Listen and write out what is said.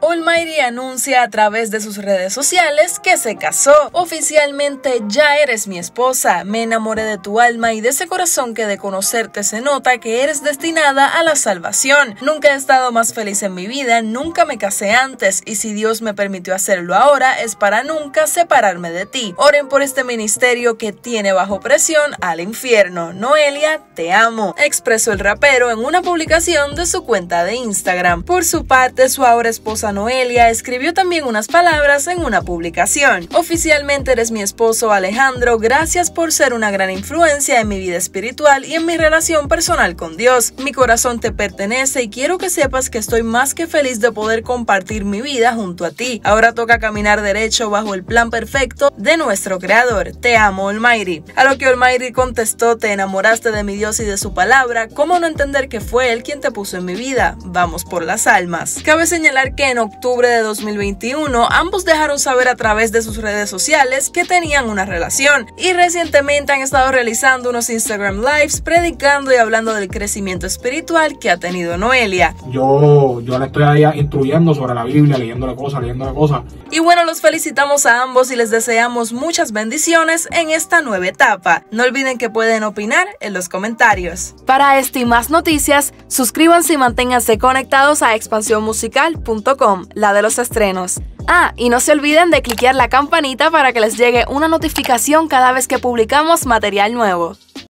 Almighty anuncia a través de sus redes sociales que se casó. Oficialmente ya eres mi esposa. Me enamoré de tu alma y de ese corazón que de conocerte se nota que eres destinada a la salvación. Nunca he estado más feliz en mi vida, nunca me casé antes y si Dios me permitió hacerlo ahora es para nunca separarme de ti. Oren por este ministerio que tiene bajo presión al infierno. Noelia, te amo, expresó el rapero en una publicación de su cuenta de Instagram. Por su parte, su ahora esposa Noelia escribió también unas palabras en una publicación. Oficialmente eres mi esposo Alejandro, gracias por ser una gran influencia en mi vida espiritual y en mi relación personal con Dios. Mi corazón te pertenece y quiero que sepas que estoy más que feliz de poder compartir mi vida junto a ti. Ahora toca caminar derecho bajo el plan perfecto de nuestro Creador. Te amo, Almighty. A lo que Almighty contestó: te enamoraste de mi Dios y de su palabra. ¿Cómo no entender que fue Él quien te puso en mi vida? Vamos por las almas. Cabe señalar que en octubre de 2021 ambos dejaron saber a través de sus redes sociales que tenían una relación y recientemente han estado realizando unos Instagram Lives predicando y hablando del crecimiento espiritual que ha tenido Noelia. Yo le estoy ahí instruyendo sobre la Biblia, leyéndole cosas. Y bueno, los felicitamos a ambos y les deseamos muchas bendiciones en esta nueva etapa. No olviden que pueden opinar en los comentarios. Para esta y más noticias, suscríbanse y manténganse conectados a expansionmusical.com, la de los estrenos. Y no se olviden de cliquear la campanita para que les llegue una notificación cada vez que publicamos material nuevo.